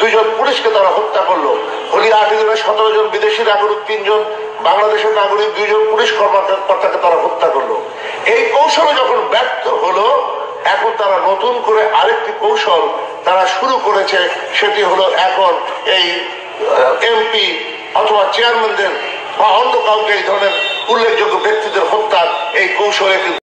2 জন পুলিশকে তারা হত্যা করলো। হোলি 8 জনে 17 জন বিদেশি নাগরিক, 3 জন বাংলাদেশের নাগরিক, 2 জন পুলিশ কর্মকর্তাকে তারা হত্যা করলো। এই কৌশলে যখন ব্যর্থ হলো, এখন তারা নতুন করে আরেকটি কৌশল তারা শুরু করেছে। সেটি হলো এখন এই এমপি অথবা চেয়ারম্যানদের বা অন্য কাউকে এই ধরনের উল্লেখযোগ্য ব্যক্তিদের হত্যার এই কৌশলে